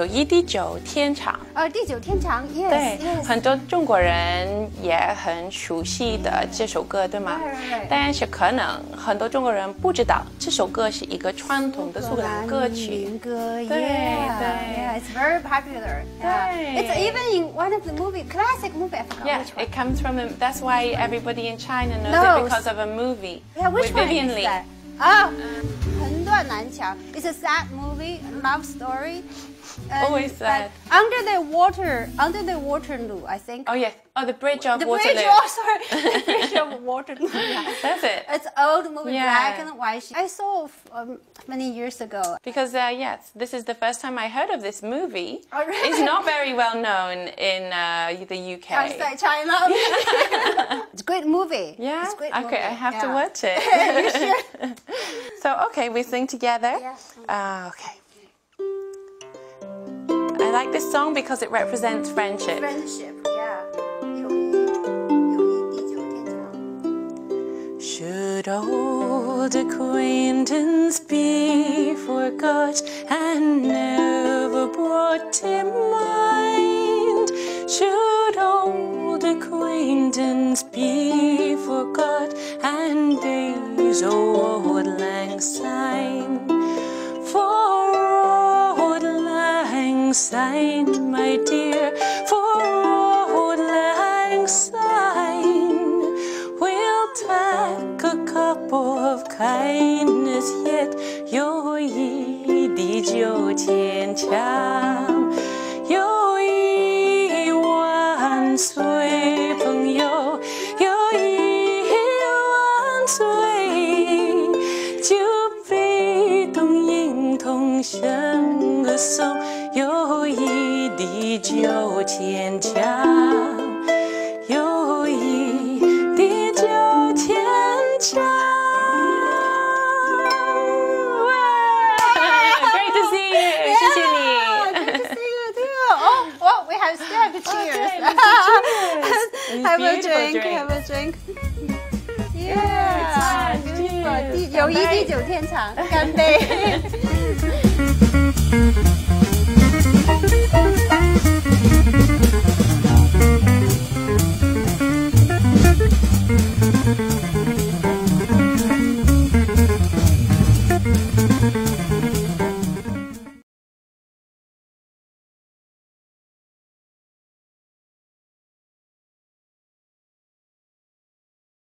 一地久天长。 地久天长 ，yes， 对， yes 很多中国人也很熟悉的这首歌，对吗？但是可能很多中国人不知道这首歌是一个传统的苏格兰歌曲。 民歌， 对 ，yeah, it's very popular. Yeah. It's even in one of the classic movie. I forgot Yeah, which one. it comes from that's why everybody in China knows it because of a movie Yeah, which with one Vivian is Lee. that? 啊，横断南墙 It's a sad movie, love story. Always sad. Under the Waterloo, I think. Oh yes. Oh, the Bridge of The Waterloo. bridge, oh sorry, the bridge of Waterloo. Yeah. That's it. It's old movie, Yeah. black and white. I saw many years ago. Because yes, this is the first time I heard of this movie. Oh, really? It's not very well known in the UK. Outside China. It's a great movie. Yeah. It's a great Okay, movie. I have to Yeah. watch it. You should. So okay, we sing together. Yeah. Okay. I like this song because it represents friendship. Friendship, yeah. 友谊地久天长。 Should old acquaintance be forgot and never brought to mind? Should old acquaintance be forgot and days old lang syne? For old lang syne, my dear, for old lang syne, we'll take a cup of kindness yet. 友谊地久天长，友谊万岁，朋友，友谊万岁，就被同音同声歌颂，友谊地久天长，友谊地久天长。Great to see you， 谢谢你。 Good to see you too. Oh, well, we still have to cheers. Have a drink. Have a drink. Yeah. Beautiful. 友谊地久天长，干杯。